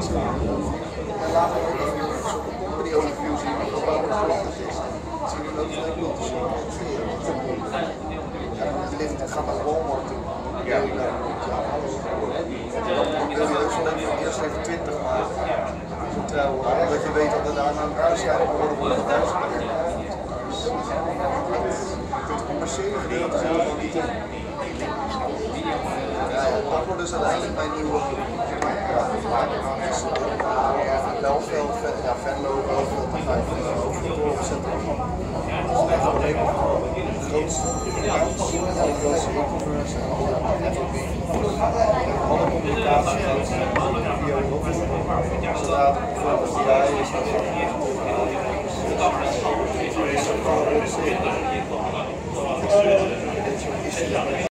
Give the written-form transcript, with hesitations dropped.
En later ook even die overview zien wat het belangrijk is. Zie je ook gelijk niet te zien. En dan ligt het, gaat naar Walmart toe. Ja, dan wil je ook zo eerst even 20 maken. Omdat je weet dat er daarna waarschijnlijk worden geluisterd. Het commerciële gedeelte zit er nog niet in. Ja, dat wordt dus uiteindelijk mijn nieuwe wel veel Venlo, wel veel te gaan overal opzetten. Dat is echt wel redelijk de grootste e-commerce en alle communicatie gaat via Europa. Zodra het bijvoorbeeld AI is, dan is het gewoon